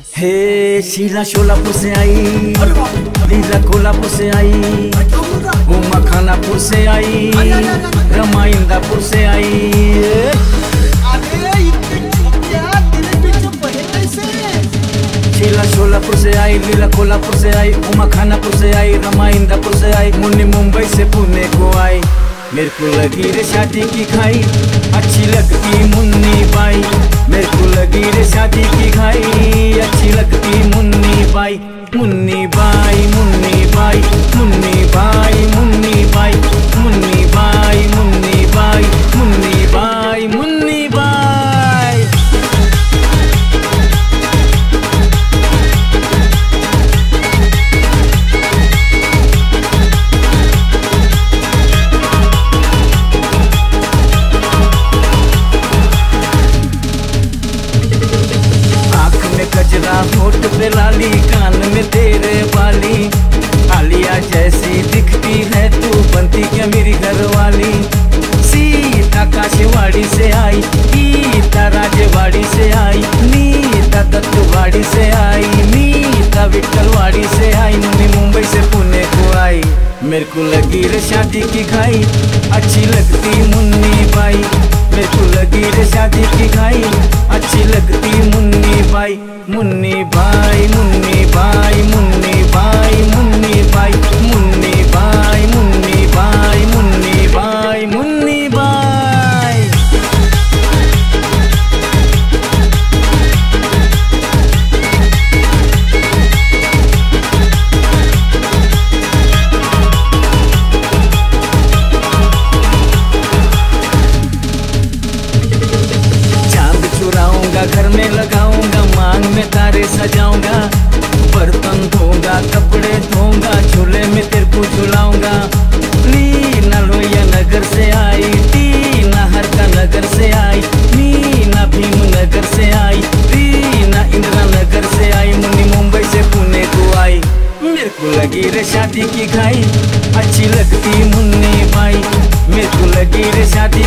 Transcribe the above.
हे शीला शोलापुर से आई, लीला कोल्हापुर से आई, उमा खानापुर से आई, रमा इंदापुर से आई। शीला शोलापुर से आई, लीला कोल्हापुर से आई, उमा खानापुर से आई, रमा इंदापुर से आई, मुन्नी मुंबई से पुणे को आई। मेरे को लगी रे शादी की खाई, अच्छी लगती मुन्नी बाई। मेरे को लगी रे शादी की खाई, अच्छी लगती मुन्नी बाई। मुन्नी बाई, मुन्नी बाई, मुन्नी बाई, मुन्नी बाई, मुन्नी बाई, मुन्नी बाई, मुन्नी बाई, मुन्नी बाई। गजरा होठ पे लाली, कान में तेरे बाली, आलिया जैसी दिखती है तू, बनती क्या मेरी घरवाली। सीता काशीवाड़ी से आई, गीता राजवाड़ी से आई, नीता दत्तवाड़ी से आई, नीता विठलवाड़ी से आई, मुन्नी मुंबई से पुणे को आई। मेरे को लगी रे शादी की खाई, अच्छी लगती मुन्नी बाई। मेरे को लगी रे शादी की खाई, अच्छी लगती मुन्नी बाई। मुन्नी बाई, मुन्नी बाई, मुन्नी बाई, मुन्नी बाई, मुन्नी बाई, मुन्नी बाई, मुन्नी बाई, मुन्नी बाई। चांद चुराऊंगा, घर में लगाऊंगा, मांग में तारे सजाऊंगा, बर्तन धोऊंगा, कपड़े धोऊंगा, झूले में तेरे को झुलाऊंगा। लीना लोहिया नगर से आई, टीना हरका नगर से आई, मीना भीम नगर से आई, रीना इंदिरा नगर से आई, मुन्नी मुंबई से पुणे को आई। मेरे को लगी रे शादी की खाई, अच्छी लगती मुन्नी बाई। मेरे को लगी रे शादी